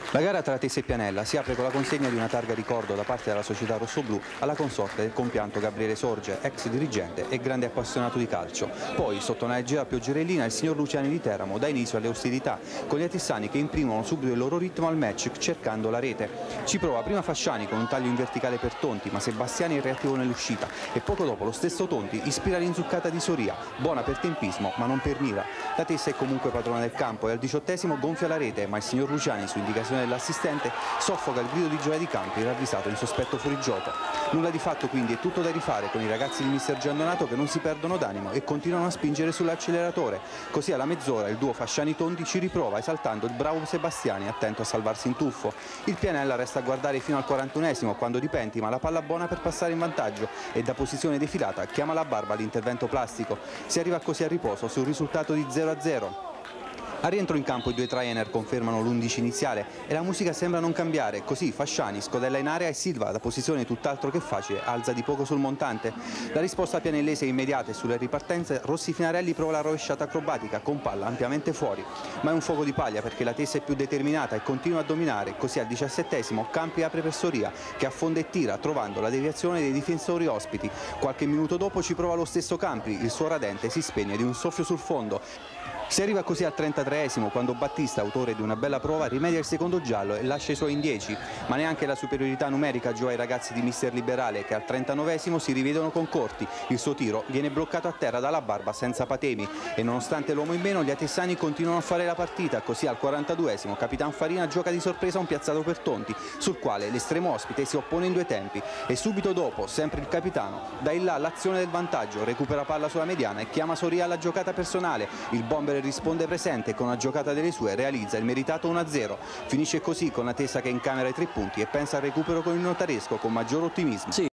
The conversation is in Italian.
La gara tra Tessa e Pianella si apre con la consegna di una targa ricordo da parte della società rossoblù alla consorte del compianto Gabriele Sorge, ex dirigente e grande appassionato di calcio. Poi, sotto una leggera pioggerellina, il signor Luciani di Teramo dà inizio alle ostilità, con gli atessani che imprimono subito il loro ritmo al match cercando la rete. Ci prova prima Fasciani con un taglio in verticale per Tonti, ma Sebastiani è reattivo nell'uscita e poco dopo lo stesso Tonti ispira l'inzuccata di Soria, buona per tempismo ma non per mira. La Tessa è comunque padrona del campo e al 18° gonfia la rete, ma il signor Luciani, su indicazione dell'assistente, soffoca il grido di gioia di Campi, ravvisato in sospetto fuorigioco. Nulla di fatto quindi, è tutto da rifare con i ragazzi di mister Giandonato che non si perdono d'animo e continuano a spingere sull'acceleratore. Così alla mezz'ora il duo Fasciani-Tondi ci riprova esaltando il bravo Sebastiani, attento a salvarsi in tuffo. Il Pianella resta a guardare fino al 41° quando di Pentima la palla buona per passare in vantaggio e da posizione defilata chiama la barba l'intervento plastico. Si arriva così al riposo sul risultato di 0-0. A rientro in campo i due trainer confermano l'11 iniziale e la musica sembra non cambiare, così Fasciani scodella in area e Silva, da posizione tutt'altro che facile, alza di poco sul montante. La risposta pianellese è immediata e sulle ripartenze Rossi Finarelli prova la rovesciata acrobatica con palla ampiamente fuori. Ma è un fuoco di paglia perché la Tessa è più determinata e continua a dominare, così al 17° Campi apre per Soria che affonda e tira trovando la deviazione dei difensori ospiti. Qualche minuto dopo ci prova lo stesso Campi, il suo radente si spegne di un soffio sul fondo. Si arriva così al 33° quando Battista, autore di una bella prova, rimedia il secondo giallo e lascia i suoi in 10, ma neanche la superiorità numerica giova ai ragazzi di mister Liberale che al 39° si rivedono con Corti. Il suo tiro viene bloccato a terra dalla barba senza patemi e nonostante l'uomo in meno gli atessani continuano a fare la partita, così al 42° Capitan Farina gioca di sorpresa un piazzato per Tonti, sul quale l'estremo ospite si oppone in due tempi e subito dopo, sempre il capitano, dà in là l'azione del vantaggio, recupera palla sulla mediana e chiama Soria alla giocata personale. Il bomber risponde presente e con una giocata delle sue realizza il meritato 1-0. Finisce così con la Tessa che incamera i 3 punti e pensa al recupero con il notaresco con maggior ottimismo.